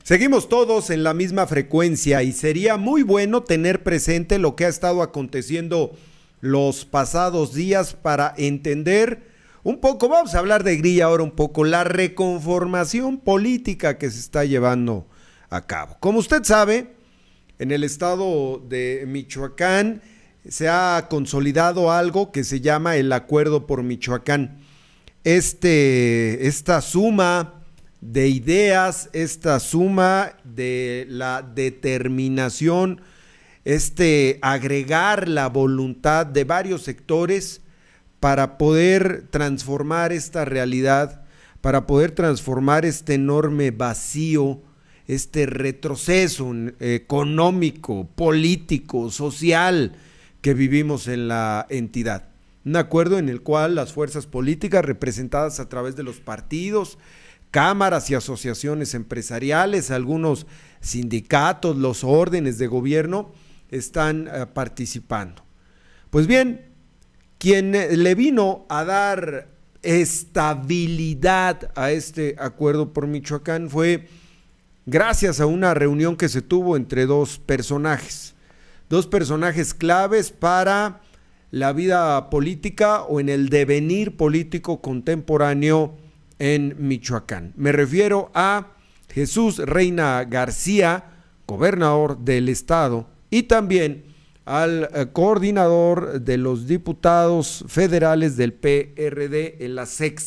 Seguimos todos en la misma frecuencia y sería muy bueno tener presente lo que ha estado aconteciendo los pasados días para entender un poco, vamos a hablar de grilla ahora un poco, la reconformación política que se está llevando a cabo. Como usted sabe, en el estado de Michoacán se ha consolidado algo que se llama el Acuerdo por Michoacán. Esta suma de ideas, esta suma de la determinación, agregar la voluntad de varios sectores para poder transformar esta realidad, para poder transformar este enorme vacío, este retroceso económico, político, social que vivimos en la entidad. Un acuerdo en el cual las fuerzas políticas representadas a través de los partidos, cámaras y asociaciones empresariales, algunos sindicatos, los órdenes de gobierno están participando. Pues bien, quien le vino a dar estabilidad a este acuerdo por Michoacán fue gracias a una reunión que se tuvo entre dos personajes claves para la vida política o en el devenir político contemporáneo en Michoacán. Me refiero a Jesús Reina García, gobernador del estado, y también al coordinador de los diputados federales del PRD en la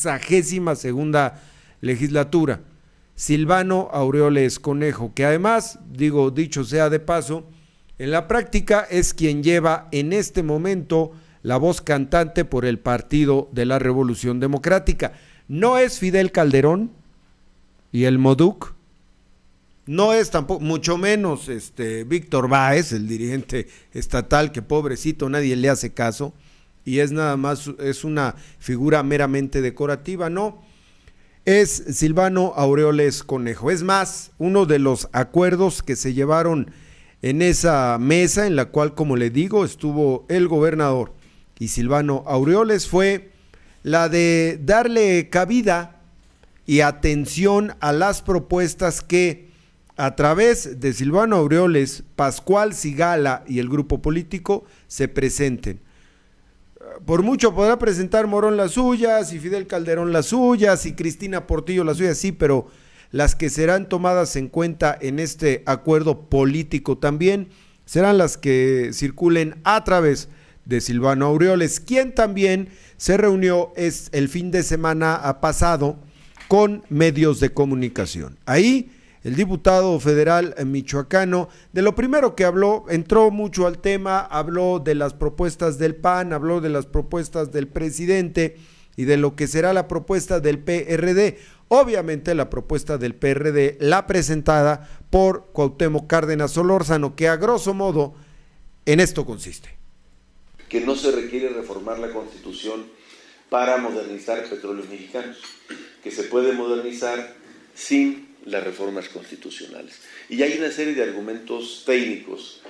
62ª legislatura, Silvano Aureoles Conejo, que además, dicho sea de paso, en la práctica es quien lleva en este momento la voz cantante por el Partido de la Revolución Democrática. No es Fidel Calderón y el MODUC, no es tampoco, mucho menos Víctor Báez, el dirigente estatal, que pobrecito nadie le hace caso y es nada más, es una figura meramente decorativa, no, es Silvano Aureoles Conejo. Es más, uno de los acuerdos que se llevaron en esa mesa, en la cual, como le digo, estuvo el gobernador y Silvano Aureoles, fue la de darle cabida y atención a las propuestas que a través de Silvano Aureoles, Pascual Sigala y el grupo político se presenten. Por mucho podrá presentar Morón las suyas y Fidel Calderón las suyas y Cristina Portillo las suyas, sí, pero las que serán tomadas en cuenta en este acuerdo político también serán las que circulen a través de Silvano Aureoles, quien también se reunió el fin de semana pasado con medios de comunicación. Ahí el diputado federal michoacano, de lo primero que habló, entró mucho al tema, habló de las propuestas del PAN, habló de las propuestas del presidente y de lo que será la propuesta del PRD. Obviamente la propuesta del PRD, la presentada por Cuauhtémoc Cárdenas Solórzano, que a grosso modo en esto consiste. Que no se requiere reformar la Constitución para modernizar Petróleos Mexicanos, que se puede modernizar sin las reformas constitucionales. Y hay una serie de argumentos técnicos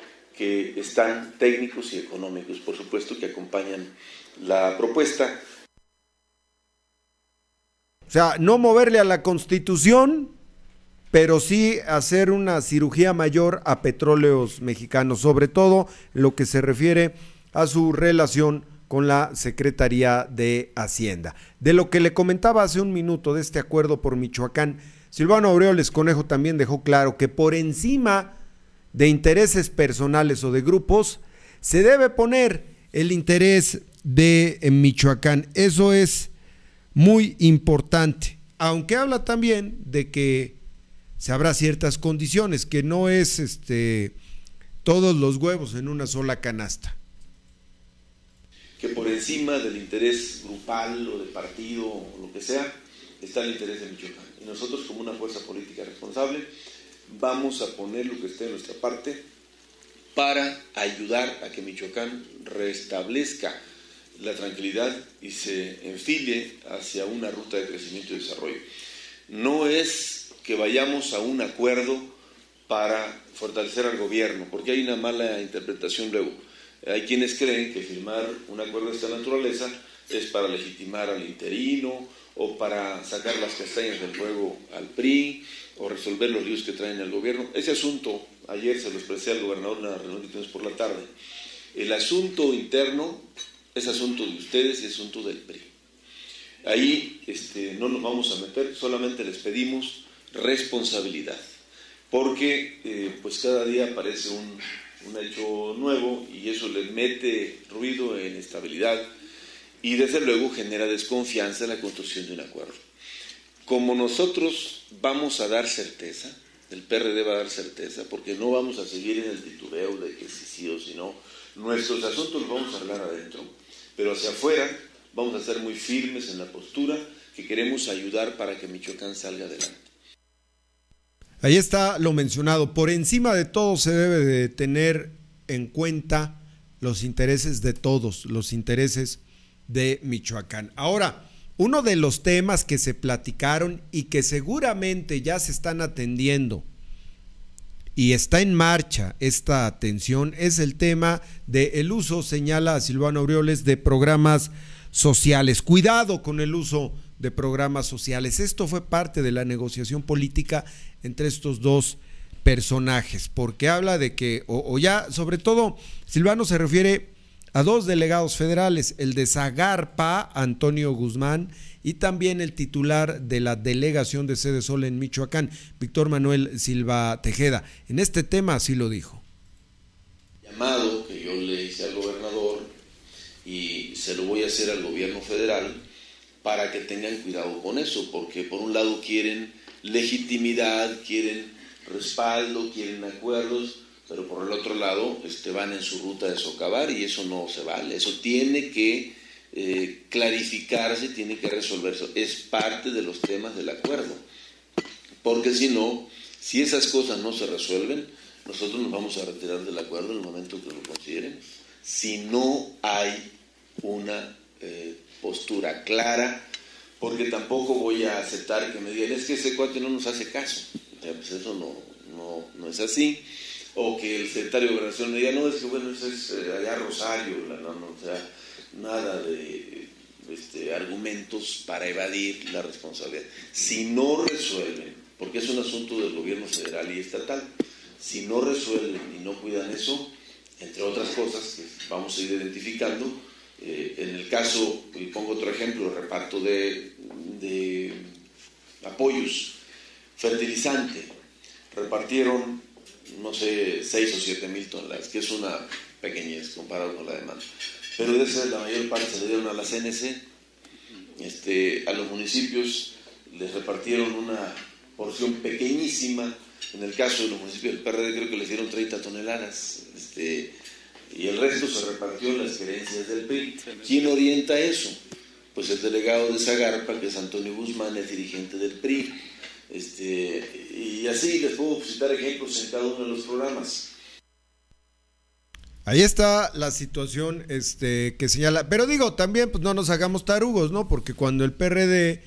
técnicos y económicos, por supuesto, que acompañan la propuesta. O sea, no moverle a la Constitución, pero sí hacer una cirugía mayor a Petróleos Mexicanos, sobre todo en lo que se refiere a su relación con la Secretaría de Hacienda. De lo que le comentaba hace un minuto de este acuerdo por Michoacán, Silvano Aureoles Conejo también dejó claro que por encima de intereses personales o de grupos se debe poner el interés de Michoacán. Eso es muy importante, aunque habla también de que se habrá ciertas condiciones, que no es todos los huevos en una sola canasta. Que por encima del interés grupal o de partido o lo que sea, está el interés de Michoacán. Y nosotros, como una fuerza política responsable, vamos a poner lo que esté de nuestra parte para ayudar a que Michoacán restablezca la tranquilidad y se enfile hacia una ruta de crecimiento y desarrollo. No es que vayamos a un acuerdo para fortalecer al gobierno, porque hay una mala interpretación luego. Hay quienes creen que firmar un acuerdo de esta naturaleza es para legitimar al interino, o para sacar las castañas del fuego al PRI, o resolver los líos que traen el gobierno. Ese asunto, ayer se lo expresé al gobernador en la reunión que tuvimos por la tarde. El asunto interno es asunto de ustedes y es asunto del PRI. Ahí no nos vamos a meter, solamente les pedimos responsabilidad, porque pues cada día aparece un hecho nuevo y eso les mete ruido en estabilidad y desde luego genera desconfianza en la construcción de un acuerdo. Como nosotros vamos a dar certeza, el PRD va a dar certeza, porque no vamos a seguir en el titubeo de que sí o si no, nuestros asuntos los vamos a arreglar adentro, pero hacia afuera vamos a ser muy firmes en la postura que queremos ayudar para que Michoacán salga adelante. Ahí está lo mencionado. Por encima de todo se debe de tener en cuenta los intereses de todos, los intereses de Michoacán. Ahora, uno de los temas que se platicaron y que seguramente ya se están atendiendo y está en marcha esta atención es el tema del uso, señala a Silvano Aureoles, de programas sociales. Cuidado con el uso de programas sociales. Esto fue parte de la negociación política entre estos dos personajes, porque habla de que, o ya, sobre todo, Silvano se refiere a dos delegados federales, el de Zagarpa, Antonio Guzmán, y también el titular de la delegación de Sede Sol en Michoacán, Víctor Manuel Silva Tejeda. En este tema así lo dijo. Llamado que yo le hice al gobernador y se lo voy a hacer al gobierno federal para que tengan cuidado con eso, porque por un lado quieren legitimidad, quieren respaldo, quieren acuerdos, pero por el otro lado van en su ruta de socavar y eso no se vale, eso tiene que clarificarse, tiene que resolverse, es parte de los temas del acuerdo, porque si no, si esas cosas no se resuelven, nosotros nos vamos a retirar del acuerdo en el momento que lo consideren, si no hay una postura clara, porque tampoco voy a aceptar que me digan, es que ese cuate no nos hace caso, pues eso no es así, o que el secretario de Gobernación me diga, no, es que bueno, eso es allá Rosario, o sea, nada de argumentos para evadir la responsabilidad. Si no resuelven, porque es un asunto del gobierno federal y estatal, si no resuelven y no cuidan eso, entre otras cosas que vamos a ir identificando, en el caso, y pongo otro ejemplo, reparto de apoyos, fertilizante, repartieron, no sé, 6 o 7 mil toneladas, que es una pequeñez comparado con la demanda. Pero de esa la mayor parte se le dieron a la CNC, a los municipios les repartieron una porción pequeñísima, en el caso de los municipios del PRD creo que les dieron 30 toneladas, y el resto se repartió en las gerencias del PRI. ¿Quién orienta eso? Pues el delegado de Zagarpa, que es Antonio Guzmán, el dirigente del PRI. Y así les puedo citar ejemplos en cada uno de los programas. Ahí está la situación que señala, pero digo, también pues no nos hagamos tarugos, ¿no? Porque cuando el PRD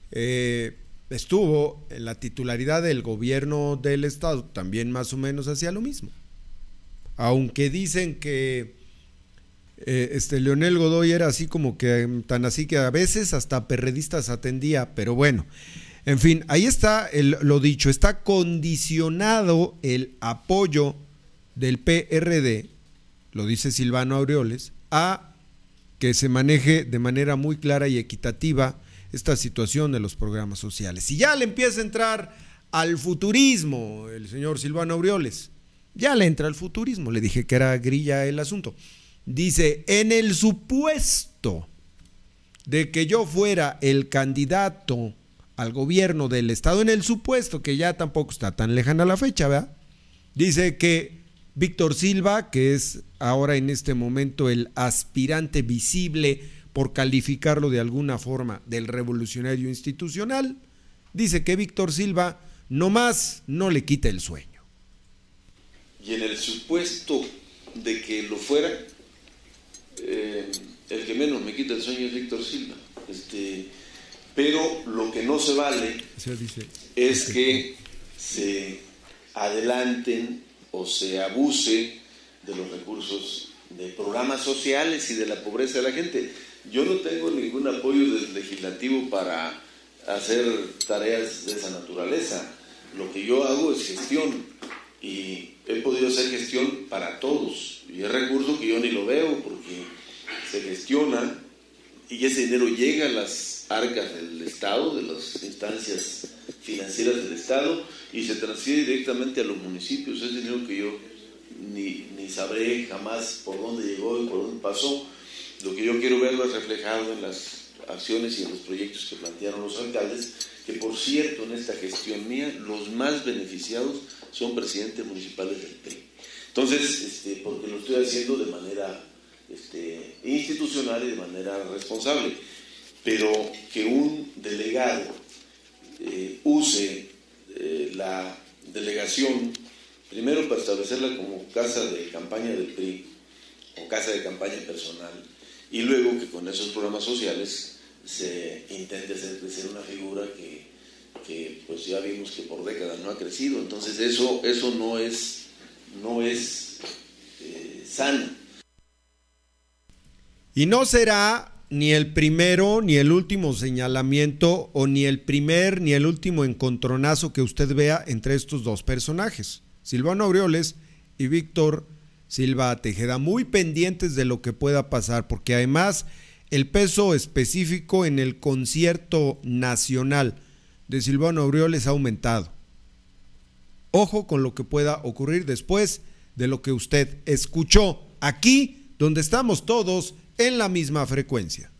estuvo en la titularidad del gobierno del estado, también más o menos hacía lo mismo. Aunque dicen que Leonel Godoy era así como que tan así que a veces hasta perredistas atendía, pero bueno, en fin, ahí está lo dicho, está condicionado el apoyo del PRD, lo dice Silvano Aureoles, a que se maneje de manera muy clara y equitativa esta situación de los programas sociales. Si ya le empieza a entrar al futurismo el señor Silvano Aureoles, ya le entra al futurismo, le dije que era grilla el asunto. Dice, en el supuesto de que yo fuera el candidato al gobierno del estado, en el supuesto que ya tampoco está tan lejana la fecha, ¿verdad? Dice que Víctor Silva, que es ahora en este momento el aspirante visible, por calificarlo de alguna forma, del revolucionario institucional, dice que Víctor Silva nomás no le quita el sueño. Y en el supuesto de que lo fuera, el que menos me quita el sueño es Víctor Silva. Pero lo que no se vale es que se adelanten o se abuse de los recursos de programas sociales y de la pobreza de la gente. Yo no tengo ningún apoyo del legislativo para hacer tareas de esa naturaleza. Lo que yo hago es gestión y he podido hacer gestión para todos. Y es recurso que yo ni lo veo porque se gestiona y ese dinero llega a las arcas del Estado, de las instancias financieras del Estado, y se transfiere directamente a los municipios. Es dinero que yo ni sabré jamás por dónde llegó y por dónde pasó. Lo que yo quiero verlo es reflejado en las acciones y en los proyectos que plantearon los alcaldes, que por cierto en esta gestión mía los más beneficiados son presidentes municipales del PRI. Entonces, porque lo estoy haciendo de manera institucional y de manera responsable, pero que un delegado use la delegación primero para establecerla como casa de campaña del PRI o casa de campaña personal, y luego que con esos programas sociales se intente hacer crecer una figura que pues ya vimos que por décadas no ha crecido. Entonces eso no es sano. Y no será ni el primero ni el último señalamiento o ni el primer ni el último encontronazo que usted vea entre estos dos personajes, Silvano Aureoles y Víctor Silva Tejeda, muy pendientes de lo que pueda pasar, porque además el peso específico en el concierto nacional de Silvano Aureoles ha aumentado. Ojo con lo que pueda ocurrir después de lo que usted escuchó aquí, donde estamos todos en la misma frecuencia.